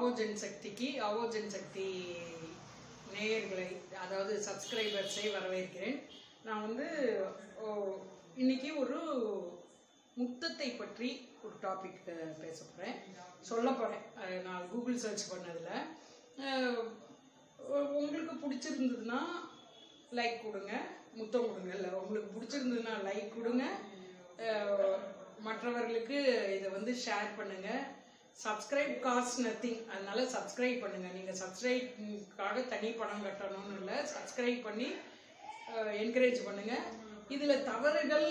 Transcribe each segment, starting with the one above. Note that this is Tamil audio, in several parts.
ஆவோஜன்சக்திக்கு ஆவோஜன்சக்தி நேயர்களை அதாவது சப்ஸ்கிரைபர்ஸை வரவேற்கிறேன். நான் வந்து இன்னைக்கு ஒரு முத்தத்தை பற்றி ஒரு டாபிக் பேச போகிறேன், சொல்ல போகிறேன். நான் கூகுள் சர்ச் பண்ணதில் உங்களுக்கு பிடிச்சிருந்ததுன்னா லைக் கொடுங்க, முத்தம் கொடுங்க. இல்லை உங்களுக்கு பிடிச்சிருந்ததுன்னா லைக் கொடுங்க, மற்றவர்களுக்கு இதை வந்து ஷேர் பண்ணுங்கள். சப்ஸ்கிரைப் காஸ்ட் நத்திங், அதனால சப்ஸ்கிரைப் பண்ணுங்கள். நீங்கள் சப்ஸ்கிரைப்காக தனி பணம் கட்டணும்னு இல்லை, சப்ஸ்கிரைப் பண்ணி என்கரேஜ் பண்ணுங்கள். இதில் தவறுகள்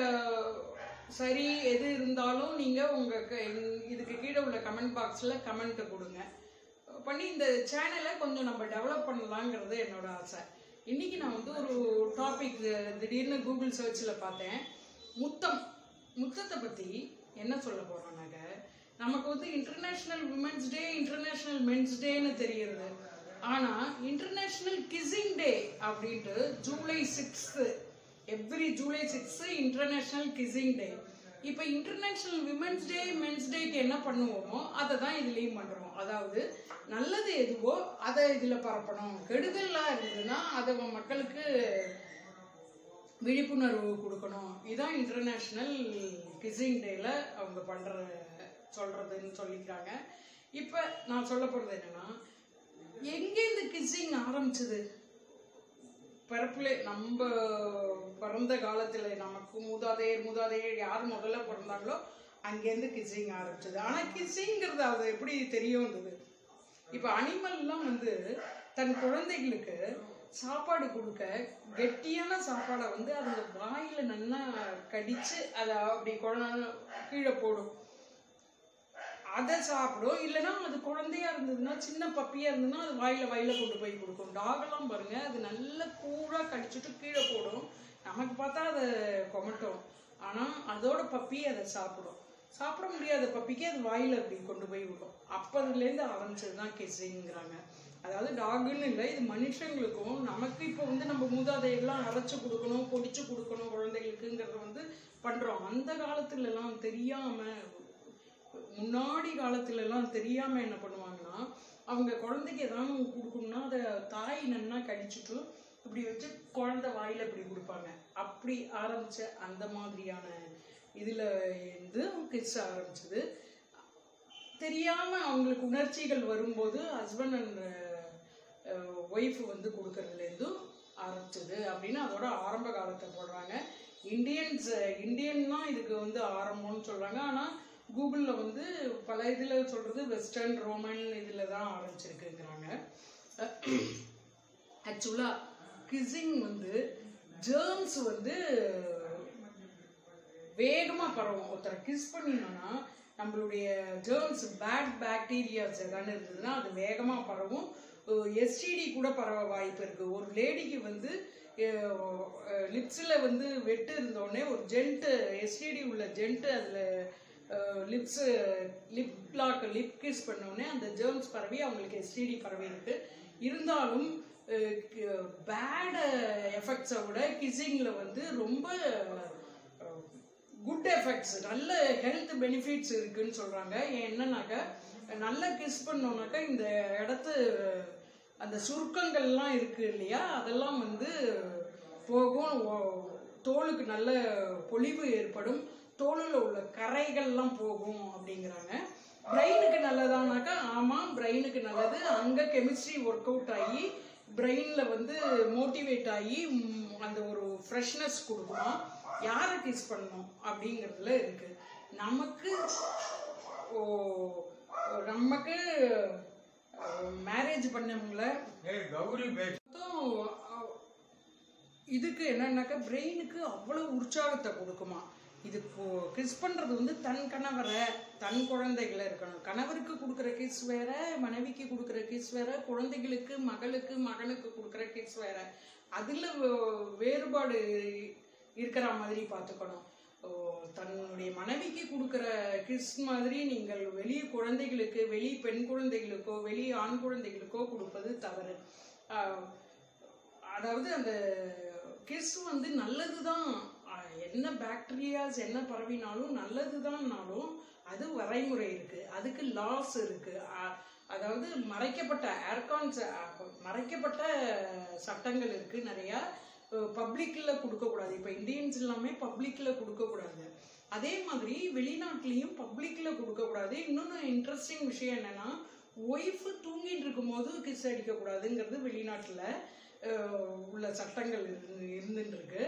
சரி எது இருந்தாலும் நீங்கள் இதுக்கு கீழே உள்ள கமெண்ட் பாக்ஸில் கமெண்ட்டை கொடுங்க பண்ணி இந்த சேனலை கொஞ்சம் நம்ம டெவலப் பண்ணலாங்கிறது என்னோட ஆசை. இன்றைக்கி நான் வந்து ஒரு டாபிக் திடீர்னு கூகுள் சர்ச்சில் பார்த்தேன். முத்தத்தை பற்றி என்ன சொல்ல போகிறோம்னாக்க, நமக்கு வந்து international women's day, international men's டேன்னு தெரியுது. ஆனால் இன்டர்நேஷ்னல் கிஸ்ஸிங் டே அப்படின்ட்டு July 6 every July 6 international kissing day. இப்போ இன்டர்நேஷ்னல் விமென்ஸ் டே, மென்ஸ் டேக்கு என்ன பண்ணுவோமோ அதை தான் இதுலேயும் பண்ணுறோம். அதாவது நல்லது எதுவோ அதை இதில் பரப்பணும், கெடுதலாக இருந்ததுன்னா அதை மக்களுக்கு விழிப்புணர்வு கொடுக்கணும். இதுதான் இன்டர்நேஷ்னல் கிஸ்ஸிங் டேல அவங்க சொல்றதுன்னு சொல்லிக்கிறாங்க. இப்போ நான் சொல்ல போகிறது என்னன்னா, எங்கே இந்த கிஸ்ஸிங் ஆரம்பிச்சது? பிறப்புல நம்ம பிறந்த காலத்தில் நமக்கு மூதாதையர் யார் முதல்ல பிறந்தாங்களோ அங்கேருந்து கிஸ்ஸிங் ஆரம்பிச்சது. ஆனால் கிஸ்ஸிங்கிறது அது எப்படி தெரிய வந்தது? இப்போ அனிமல்லாம் வந்து தன் குழந்தைகளுக்கு சாப்பாடு கொடுக்க கெட்டியான சாப்பாடை வந்து அதுங்க வாயில் நல்லா கடிச்சு அதை அப்படி கீழே போடும், அதை சாப்பிடும். இல்லைன்னா அது குழந்தையா இருந்ததுன்னா, சின்ன பப்பியா இருந்ததுன்னா அது வாயில கொண்டு போய் கொடுக்கும். டாகெல்லாம் பாருங்க, அது நல்ல கூழா கடிச்சிட்டு கீழே போடும். நமக்கு பார்த்தா அதை கொமட்டும், ஆனால் அதோட பப்பி அதை சாப்பிடும். சாப்பிட முடியாத பப்பிக்கு அது வாயில அப்படி கொண்டு போய் விடும். அப்பதுலேருந்து ஆரம்பிச்சது தான் கிஸ்ஸிங்கிறாங்க. அதாவது டாகுன்னு இல்லை, இது மனுஷங்களுக்கும். நமக்கு இப்போ வந்து நம்ம மூதாதையெல்லாம் அரைச்சி கொடுக்கணும், பொடிச்சு கொடுக்கணும் குழந்தைகளுக்குங்கிறத வந்து பண்ணுறோம். அந்த காலத்துலலாம் தெரியாமல், முன்னாடி காலத்துலலாம் தெரியாமல் என்ன பண்ணுவாங்கன்னா, அவங்க குழந்தைக்கு எதாவது கொடுக்கணும்னா அதை தாய் நன்னா கடிச்சிட்டு இப்படி வச்சு குழந்தை வாயில் இப்படி கொடுப்பாங்க. அப்படி ஆரம்பித்த அந்த மாதிரியான இதில் இருந்து கிஸ் ஆரம்பிச்சது. தெரியாமல் அவங்களுக்கு உணர்ச்சிகள் வரும்போது ஹஸ்பண்ட் அண்ட் ஒய்ஃப் வந்து கொடுக்கறதுலேருந்தும் ஆரம்பிச்சது அப்படின்னு அதோட ஆரம்ப காலத்தை போடுறாங்க. இந்தியன்னா இதுக்கு வந்து ஆரம்பம்னு சொல்கிறாங்க. ஆனால் கூகுளில் வந்து பல இதில் சொல்கிறது வெஸ்டர்ன் ரோமன் இதில் தான் ஆரம்பிச்சிருக்குங்கிறாங்க. ஆக்சுவலாக கிஸ்ஸிங் வந்து ஜேர்ம்ஸ் வந்து வேகமாக பரவும். ஒருத்தரை கிஸ் பண்ணினோன்னா நம்மளுடைய ஜேர்ம்ஸ், பேட் பாக்டீரியாஸ் எதாவது இருந்ததுன்னா அது வேகமாக பரவும். எஸ்டிடி கூட பரவ வாய்ப்பு இருக்குது. ஒரு லேடிக்கு வந்து லிப்ஸில் வந்து வெட்டு இருந்தோடனே ஒரு ஜென்ட்டு, எஸ்டிடி உள்ள ஜென்ட்டு அதில் லிப் கிஸ் பண்ணோடனே அந்த ஜேர்ம்ஸ் பரவி அவங்களுக்கு எஸ்டிடி பரவி இருக்கு. இருந்தாலும் பேட் எஃபெக்ட்ஸை விட கிஸ்ஸிங்கில் வந்து ரொம்ப குட் எஃபெக்ட்ஸ், நல்ல ஹெல்த் பெனிஃபிட்ஸ் இருக்குன்னு சொல்கிறாங்க. என்னன்னாக்கா, நல்லா கிஸ் பண்ணோன்னாக்கா இந்த இடத்து அந்த சுருக்கங்கள்லாம் இருக்குது இல்லையா, அதெல்லாம் வந்து போகும். தோலுக்கு நல்ல பொலிவு ஏற்படும், தோலில் உள்ள கரைகள்லாம் போகும் அப்படிங்கிறாங்க. பிரெயினுக்கு நல்லதானாக்கா, ஆமாம் பிரெயினுக்கு நல்லது. அங்கே கெமிஸ்ட்ரி ஒர்க் அவுட் ஆகி பிரெயினில் வந்து மோட்டிவேட் ஆகி அந்த ஒரு ஃப்ரெஷ்னஸ் கொடுக்குமா. யாரை கிஸ் பண்ணணும் அப்படிங்கிறதுல இருக்குது. நமக்கு மேரேஜ் பண்ணவங்கள இதுக்கு என்னன்னாக்கா பிரெயினுக்கு அவ்வளோ உற்சாகத்தை கொடுக்குமா. இது கிஸ் பண்ணுறது வந்து தன் கணவரை, தன் குழந்தைகளை இருக்கணும். கணவருக்கு கொடுக்குற கிஸ் வேற, மனைவிக்கு கொடுக்குற கிஸ் வேற, குழந்தைகளுக்கு, மகனுக்கு கொடுக்குற கிஸ் வேற. அதில் வேறுபாடு இருக்கிற மாதிரி பார்த்துக்கணும். தன்னுடைய மனைவிக்கு கொடுக்குற கிஸ் மாதிரி நீங்கள் வெளி குழந்தைகளுக்கு, வெளி பெண் குழந்தைகளுக்கோ, வெளி ஆண் குழந்தைகளுக்கோ கொடுப்பது தவறு. அதாவது அந்த கிஸ் வந்து நல்லது தான், என்ன பாக்டீரியாஸ் என்ன பரவினாலும் நல்லது தான்னாலும் அது வரைமுறை இருக்குது, அதுக்கு லாஸ் இருக்குது. அதாவது மறைக்கப்பட்ட ஏர்கான்ஸ் மறைக்கப்பட்ட சட்டங்கள் இருக்குது நிறையா. பப்ளிக்கில் கொடுக்கக்கூடாது. இப்போ இந்தியன்ஸ் எல்லாமே பப்ளிக்கில் கொடுக்கக்கூடாது. அதே மாதிரி வெளிநாட்டிலையும் பப்ளிக்கில் கொடுக்கக்கூடாது. இன்னொன்று இன்ட்ரெஸ்டிங் விஷயம் என்னென்னா, ஒய்ஃபு தூங்கிட்டு இருக்கும்போது கிஸ் அடிக்கக்கூடாதுங்கிறது வெளிநாட்டில் உள்ள சட்டங்கள் இருந்துட்டு இருக்கு.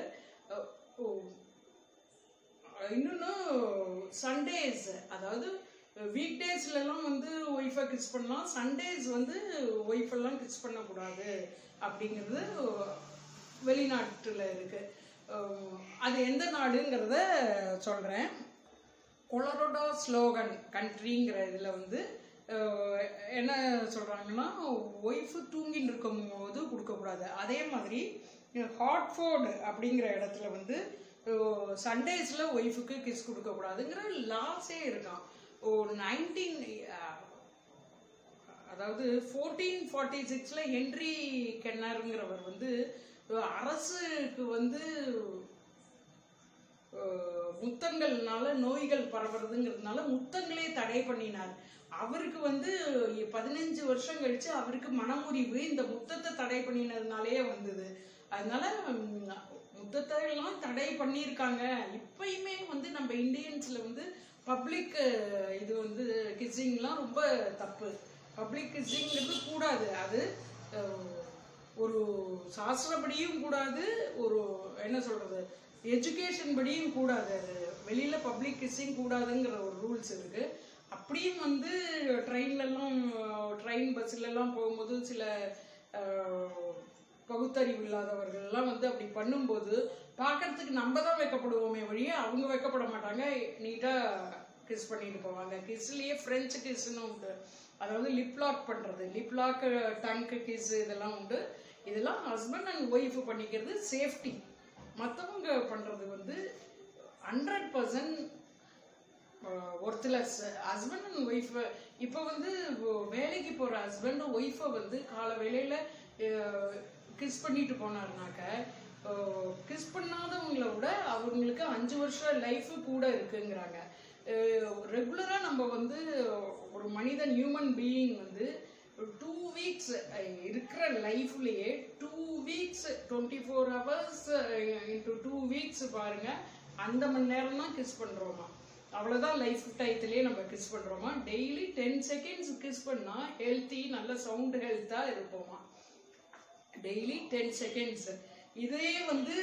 இன்னொன்று சண்டேஸ், அதாவது வீக் டேஸ்லாம் வந்து ஒய்ஃபை கிஸ் பண்ணலாம், சண்டேஸ் வந்து ஒய்ஃபெல்லாம் கிஸ் பண்ணக்கூடாது அப்படிங்கிறது வெளிநாட்டில் இருக்குது. அது எந்த நாடுங்கிறத சொல்கிறேன். கொலராடோ ஸ்லோகன் கண்ட்ரிங்கிற இதில் வந்து என்ன சொல்கிறாங்கன்னா, ஒய்ஃபு தூங்கின்னு இருக்கும் போது கொடுக்கக்கூடாது. அதே மாதிரி ஹாட்ஃபோர்டு அப்படிங்கிற இடத்துல வந்து சண்டேஸில் ஒய்ஃபுக்கு கிஸ் கொடுக்கக்கூடாதுங்கிற லாஸே இருக்கான். 1446 ஹென்ரி கென்னருங்கிறவர் வந்து அரசுக்கு வந்து முத்தங்கள்னால நோய்கள் பரவுறதுங்கிறதுனால முத்தங்களே தடை பண்ணினார். அவருக்கு வந்து 15 வருஷம் கழிச்சு அவருக்கு மனமுறிவு இந்த முத்தத்தை தடை பண்ணினதுனாலே வந்தது. அதனால முத்தத்தை எல்லாம் தடை பண்ணியிருக்காங்க. இப்பயுமே வந்து நம்ம இந்தியன்ஸில் வந்து பப்ளிக் இது வந்து கிஸ்ஸிங்லாம் ரொம்ப தப்பு. பப்ளிக் கிஸ்ஸிங்கிறது கூடாது. அது ஒரு சாஸ்திரப்படியும் கூடாது, ஒரு என்ன சொல்கிறது எஜுகேஷன் படியும் கூடாது. அது வெளியில் பப்ளிக் கிஸ்ஸிங் கூடாதுங்கிற ஒரு ரூல்ஸ் இருக்குது. அப்படியும் வந்து ட்ரெயின் பஸ்ஸிலலாம் போகும்போது சில பகுத்தறிவு இல்லாதவர்கள்லாம் வந்து அப்படி பண்ணும்போது பார்க்கறதுக்கு நம்ம தான் வைக்கப்படுவோமே வழியே அவங்க வைக்கப்பட மாட்டாங்க. நீட்டாக கிஸ் பண்ணிட்டு போவாங்க. கிஸ்லேயே ஃப்ரெஞ்சு கிஸ்ன்னு உண்டு, அதாவது லிப்லாக் பண்ணுறது, லிப்லாக் டங்கு கிஸ் இதெல்லாம் உண்டு. இதெல்லாம் ஹஸ்பண்ட் அண்ட் ஒய்ஃபு பண்ணிக்கிறது சேஃப்டி. மற்றவங்க பண்ணுறது வந்து 100% ஒர்த்லெஸ். ஹஸ்பண்ட் அண்ட் ஒய்ஃபு இப்போ வந்து வேலைக்கு போகிற ஹஸ்பண்ட் ஒய்ஃபை வந்து காலை வேலையில் கிஸ் பண்ணிட்டு போனாருனாக்க, கிஸ் பண்ணாதவங்கள விட அவங்களுக்கு 5 வருஷம் லைஃபு கூட இருக்குங்கிறாங்க. ரெகுலராக நம்ம வந்து ஒரு மனிதன் ஹியூமன் பீயிங் வந்து 2 வீக்ஸ் இருக்கிற லைஃப்லேயே 2 வீக்ஸ் 24 hours இன்ட்டு 2 வீக்ஸ் பாருங்கள், அந்த மணி நேரம் தான் கிஸ் பண்ணுறோமா. அவ்வளோதான் லைஃப் டயத்துலேயே நம்ம கிஸ் பண்ணுறோமா. டெய்லி 10 seconds கிஸ் பண்ணால் ஹெல்த்தி, நல்ல சவுண்டு ஹெல்த்தாக இருப்போமா. Daily 10 seconds. இதே வந்து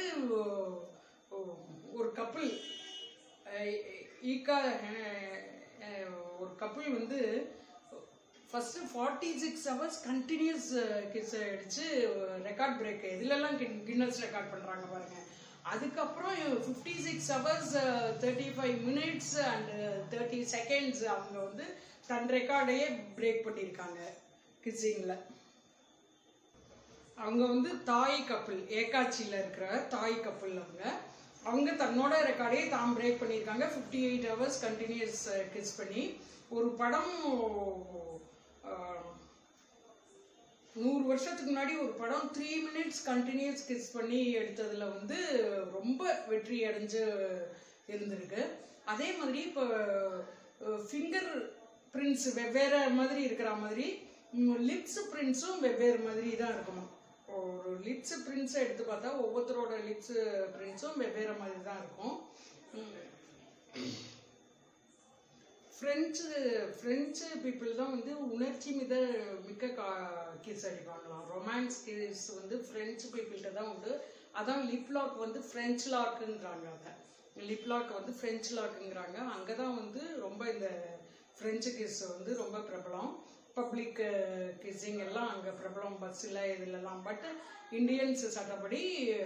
ஒரு கப்பிள் ஒரு கப்பிள் வந்து ஃபஸ்ட்டு 46 hours கண்டினியூஸ் கிஸ் அடித்து ரெக்கார்ட் பிரேக் இதிலெல்லாம் கின்னஸ் ரெக்கார்ட் பண்ணுறாங்க பாருங்கள். அதுக்கப்புறம் 56 hours 35 minutes அண்ட் 30 seconds அவங்க வந்து தன் ரெக்கார்டையே பிரேக் பண்ணியிருக்காங்க கிஸ்ஸிங்கில். அவங்க வந்து தாய் கப்பிள், ஏகாட்சியில் இருக்கிற தாய் கப்பிள் அவங்க தன்னோட ரெக்கார்டையே தான் பிரேக் பண்ணியிருக்காங்க. 58 hours கண்டினியூஸ் கிஸ் பண்ணி. ஒரு படம் 100 வருஷத்துக்கு முன்னாடி ஒரு படம் 3 minutes கண்டினியூஸ் கிஸ் பண்ணி எடுத்ததில் வந்து ரொம்ப வெற்றி அடைஞ்சு இருந்திருக்கு. அதே மாதிரி இப்போ ஃபிங்கர் பிரிண்ட்ஸ் வெவ்வேறு மாதிரி இருக்கிற மாதிரி லிப்ஸ் பிரிண்ட்ஸும் வெவ்வேறு மாதிரி தான் இருக்கணும். ஒரு லிப்ஸ் பிரிண்ட்ஸை எடுத்து பார்த்தா ஒவ்வொருத்தரோட லிப்ஸ் பிரிண்ட்ஸும் வெவ்வேறு மாதிரி தான் இருக்கும். ஃப்ரெஞ்சு பீப்புள் தான் வந்து உணர்ச்சி மிக்க கிஸ் அடிப்பாங்களாம். ரொமான்ஸ் கிஸ் வந்து ஃப்ரெஞ்சு பீப்புள்கிட்ட தான் உண்டு. அதான் லிப் லாக் வந்து ஃப்ரெஞ்ச் லாக்குங்கிறாங்க. அதை லிப் லாக் வந்து ஃப்ரெஞ்ச் லாக்குங்கிறாங்க. அங்கே தான் வந்து ரொம்ப இந்த ஃப்ரெஞ்சு கிஸ் வந்து ரொம்ப பிரபலம். பப்ளிக் கிஸ்ஸிங் எல்லாம் அங்கே பிரபலம், பஸ்ஸில் இதிலெல்லாம். பட் இந்தியன்ஸ் சட்டப்படி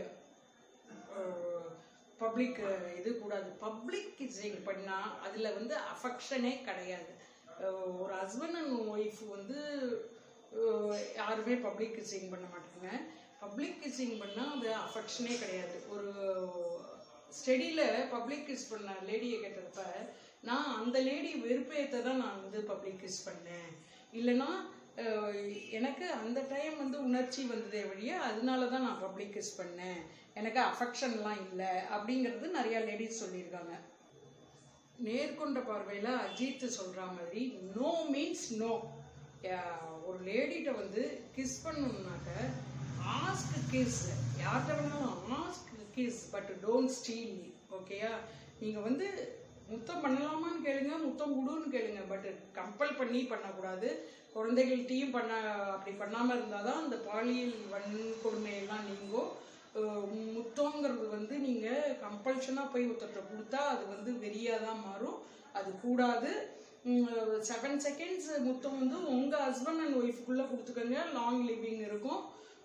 பப்ளிக் இது கூடாது. பப்ளிக் கிஸ்ஸிங் பண்ணால் அதில் வந்து அஃபெக்ஷனே கிடையாது. ஒரு ஹஸ்பண்ட் அண்ட் ஒய்ஃப் வந்து யாருமே பப்ளிக் கிஸ்ஸிங் பண்ண மாட்டாங்க. பப்ளிக் கிஸ்ஸிங் பண்ணால் அது அஃபெக்ஷனே கிடையாது. ஒரு ஸ்டடியில் பப்ளிக் கிஸ் பண்ண லேடியை கேட்டப்ப நான் அந்த லேடி வெறுப்பேற்ற தான் நான் வந்து பப்ளிக் கிஸ் பண்ணேன், இல்லைன்னா எனக்கு அந்த டைம் வந்து உணர்ச்சி வந்ததே வழியே அதனால தான் நான் பப்ளிக் கிஸ் பண்ணேன், எனக்கு அஃபெக்ஷன்லாம் இல்லை அப்படிங்கிறது நிறையா லேடிஸ் சொல்லியிருக்காங்க. நேர்கொண்ட பார்வையில் அஜித் சொல்கிற மாதிரி நோ மீன்ஸ் நோ. ஒரு லேடிட்ட வந்து கிஸ் பண்ணணும்னாக்க ஆஸ்க் கிஸ், யார்கிட்ட வேணாலும் ask kiss, but don't steal. ஓகேயா? நீங்கள் வந்து முத்தம் பண்ணலாமான்னு கேளுங்க, முத்தம் கொடுன்னு கேளுங்க, பட் கம்பல் பண்ணி பண்ணக்கூடாது. குழந்தைகள்கிட்டையும் அப்படி பண்ணாமல் இருந்தால் தான் அந்த பாலியல் வன்கொடுமையெல்லாம் நீங்கும். முத்தங்கிறது வந்து நீங்கள் கம்பல்ஷனாக போய் ஒருத்தர்கிட்ட கொடுத்தா அது வந்து வெறியாக தான் மாறும். அது கூடாது. 7 செகண்ட்ஸ் முத்தம் வந்து உங்கள் ஹஸ்பண்ட் அண்ட் ஒய்ஃபுக்குள்ளே கொடுத்துக்கோங்க, லாங் லிவிங் இருக்கும்.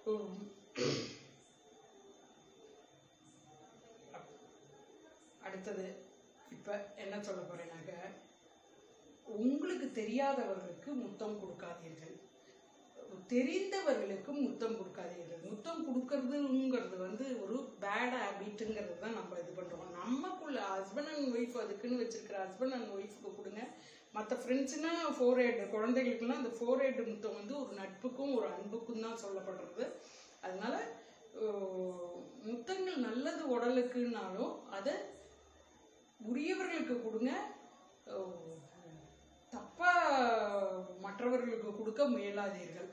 அடுத்தது இப்போ என்ன சொல்ல போகிறேன்னாக்க, உங்களுக்கு தெரியாதவர்களுக்கு முத்தம் கொடுக்காதீர்கள், தெரிந்தவர்களுக்கு முத்தம் கொடுக்காதீர்கள். முத்தம் கொடுக்கறதுங்கிறது வந்து ஒரு பேட் ஹேபிட்டுங்கிறது தான் நம்ம இது பண்ணுறோம். நமக்குள்ள ஹஸ்பண்ட் அண்ட் ஒய்ஃப் அதுக்குன்னு வச்சிருக்கிற ஹஸ்பண்ட் அண்ட் ஒய்ஃபுக்கு கொடுங்க. மற்ற ஃப்ரெண்ட்ஸுன்னா ஃபோர்ஹெட், குழந்தைகளுக்குலாம் அந்த ஃபோர்ஹெட் முத்தம் வந்து ஒரு நட்புக்கும் ஒரு அன்புக்கும் தான் சொல்லப்படுறது. அதனால முத்தங்கள் நல்லது உடலுக்குன்னாலும் அதை உரியவர்களுக்கு கொடுங்க, தப்பா மற்றவர்களுக்கு கொடுக்க முயலாதீர்கள்.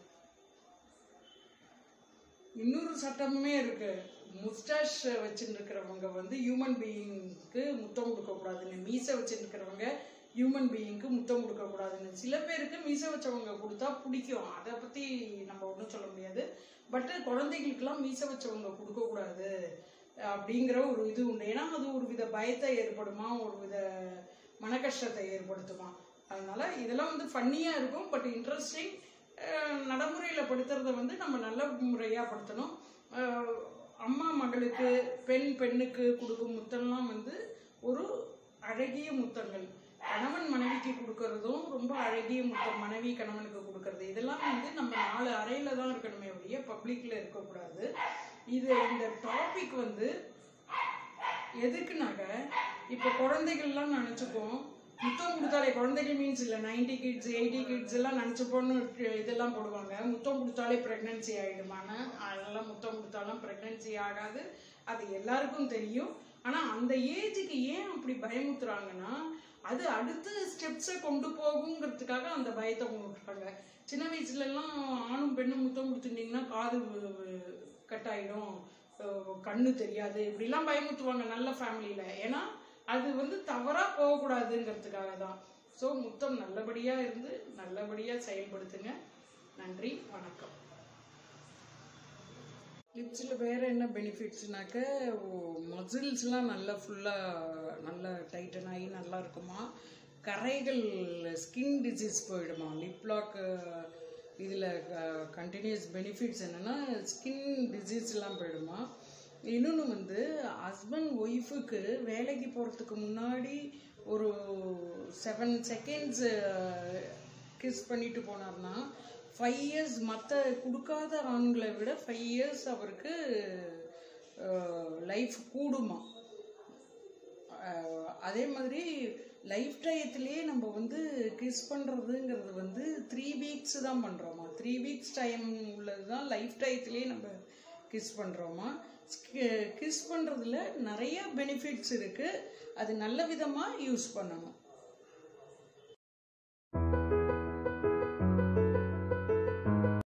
இன்னொரு சட்டமுமே இருக்கு. முஸ்டாஷ் வச்சுட்டு இருக்கிறவங்க வந்து ஹியூமன் பீயிங்க்கு முத்தம் கொடுக்கக்கூடாதுன்னு, மீசை வச்சுட்டு இருக்கிறவங்க ஹியூமன் பீயிங்க்கு முத்தம் கொடுக்கக்கூடாதுன்னு. சில பேருக்கு மீசை வச்சவங்க கொடுத்தா பிடிக்கும், அதை பற்றி நம்ம ஒன்றும் சொல்ல முடியாது. பட் குழந்தைகளுக்கெல்லாம் மீசை வச்சவங்க கொடுக்கக்கூடாது அப்படிங்கிற ஒரு இது உண்டு. ஏன்னா அது ஒரு வித பயத்தை ஏற்படுமா, ஒரு வித மன கஷ்டத்தை ஏற்படுத்துமா. அதனால இதெல்லாம் வந்து ஃபன்னியாக இருக்கும், பட் இன்ட்ரெஸ்டிங். நடைமுறையில் படுத்துறத வந்து நம்ம நல்ல முறையாக படுத்தணும். அம்மா மகளுக்கு, பெண்ணுக்கு கொடுக்கும் முத்தம்லாம் வந்து ஒரு அழகிய முத்தங்கள். கணவன் மனைவிக்கு கொடுக்கறதும் ரொம்ப அழகிய முத்தம், மனைவி கணவனுக்கு கொடுக்கறது. இதெல்லாம் வந்து நம்ம 4 அறையில தான் இருக்கணுமே ஒழிய பப்ளிக்ல இருக்கக்கூடாது. இந்த டாபிக் வந்து எதுக்குனாக்க, இப்போ குழந்தைகள்லாம் நினச்சிப்போம் முத்தம் கொடுத்தாலே, குழந்தைகள் மீன்ஸ் இல்லை 90 கிட்ஸ் 80 கிட்ஸ் எல்லாம் நினச்சிப்போன்னு இதெல்லாம் போடுவாங்க. முத்தம் கொடுத்தாலே ப்ரெக்னன்சி ஆகிடுமான்னு. அதெல்லாம் முத்தம் கொடுத்தாலும் ப்ரெக்னன்சி ஆகாது, அது எல்லாருக்கும் தெரியும். ஆனால் அந்த ஏஜுக்கு ஏன் அப்படி பயமுத்துறாங்கன்னா, அது அடுத்த ஸ்டெப்ஸை கொண்டு போகுங்கிறதுக்காக அந்த பயத்தை விட்டுறாங்க. சின்ன வயசுலலாம் ஆணும் பெண்ணும் முத்தம் கொடுத்துட்டிங்கன்னா காது கட் ஆகிடும், கண்ணு தெரியாது, இப்படிலாம் பயமுத்துவாங்க நல்ல ஃபேமிலியில். ஏன்னா அது வந்து தவறாக போகக்கூடாதுங்கிறதுக்காக தான். ஸோ முத்தம் நல்லபடியாக இருந்து நல்லபடியாக செயல்படுத்துங்க. நன்றி, வணக்கம். லிப்ஸில் வேறு என்ன பெனிஃபிட்ஸ்னாக்க, மசில்ஸ்லாம் நல்லா ஃபுல்லாக நல்லா டைட்டன் ஆகி நல்லா இருக்குமா. கரைகள், ஸ்கின் டிசீஸ் போயிடுமா. லிப்லாக் இதில் கண்டினியூஸ் பெனிஃபிட்ஸ் என்னென்னா ஸ்கின் டிசீஸ்லாம் போயிடுமா. இன்னொன்று வந்து ஹஸ்பண்ட் ஒய்ஃபுக்கு வேலைக்கு போகிறதுக்கு முன்னாடி ஒரு 7 செகண்ட்ஸ் கிஸ் பண்ணிட்டு போனார்னா 5 இயர்ஸ், மற்ற கொடுக்காத ஆண்களை விட 5 இயர்ஸ் அவருக்கு லைஃப் கூடுமா. அதே மாதிரி லைஃப் டயத்துலேயே நம்ம வந்து கிஸ் பண்ணுறதுங்கிறது வந்து 3 வீக்ஸ் தான் பண்ணுறோமா. 3 வீக்ஸ் டைம் உள்ளது தான் லைஃப் டயத்துலேயே நம்ம கிஸ் பண்ணுறோமா. கிஸ் பண்ணுறதுல நிறைய பெனிஃபிட்ஸ் இருக்குது, அது நல்ல விதமாக யூஸ் பண்ணணும்.